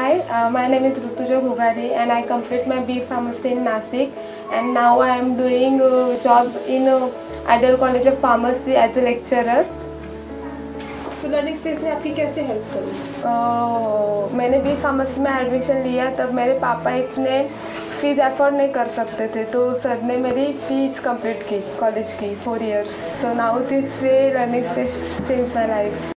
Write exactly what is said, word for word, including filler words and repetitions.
Hi, uh, my name is Rutuja Bhugari and I complete my B Pharmacy in Nasik, and now I am doing a job in uh, Ideal College of Pharmacy as a lecturer. तो learning space ने आपकी कैसे help करी? uh, मैंने B pharmacy में admission लिया तब मेरे पापा इतने फीस अफोर्ड नहीं कर सकते थे, तो सर ने मेरी फीस कंप्लीट की कॉलेज की four years. So now this way learning space change my life.